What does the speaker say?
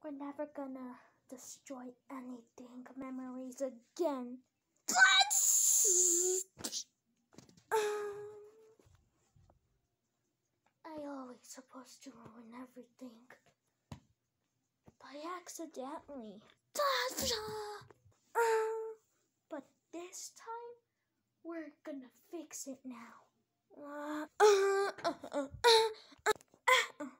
We're never gonna destroy anything, memories again. I always supposed to ruin everything. By accidentally. But this time, we're gonna fix it now.